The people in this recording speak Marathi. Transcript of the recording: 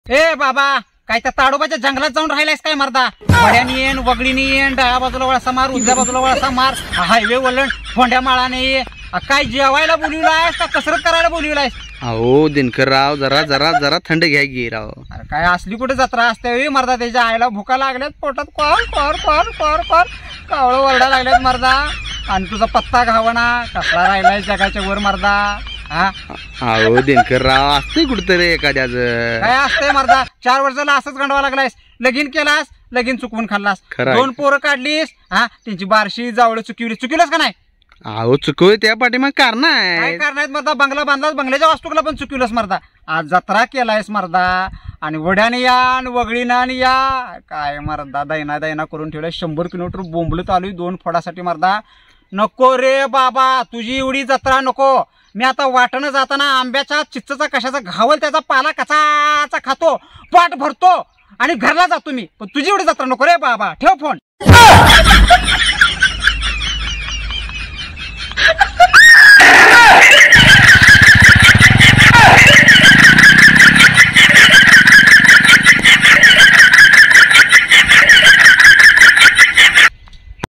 ए बाबा काय त्या ताडोबाच्या जंगलात जाऊन राहिलायस काय मर्दा? वड्यानी येन वगळीनी येन डाव्या बाजूला वळसा मार उजव्या बाजूला वळसा मार हायवे वळण फोंड्या माळाने ये काय जेवायला बोलवलायस का कसरत करायला बोलवलायस? अहो दिनकरराव जरा जरा जरा थंड घ्या गी राव. अरे काय असली कुठे जत्रा असते मर्दा? त्याच्या आईला भुका लागल्यात पोटात कॉर कॉर कॉर कॉर कॉर कावळं वरडा लागल्यात मर्दा. आणि तुझा पत्ता घावना कसला राहिलाय जगाच्या वर मर्दा? हा अहो दिनकरराव असते कुठतरी एखाद्याच काय असतंय मर्दा? 4 वर्षाला असंच गंडवा लागलायस. लगीन केलास लगीन चुकवून खाल्लास. 2 पोरं काढलीस हा त्यांची बारशी जावळ चुकवलंस का नाही? अहो चुकवे त्या पाठीमाग कारण काय आहे. करणार मर्दा? बंगला बांधलास बंगल्याच्या वास्तुकला पण चुकवलंस मर्दा. आज जत्रा केलायस मर्दा आणि वड्याने या आणि वगळीना या काय मर्दा दैना दैना करून ठेवलाय. 100 किलोमीटर बोंबलत आलोय 2 फोडासाठी मर्दा. नको रे बाबा तुझी एवढी जत्रा नको. मी आता वाटणं जाताना आंब्याच्या चिच्चचा कशाचा घावल त्याचा पाला कचाचा खातो पाठ भरतो आणि घरला जातो मी. पण तुझी एवढी जत्रा नको रे बाबा. ठेव फोन.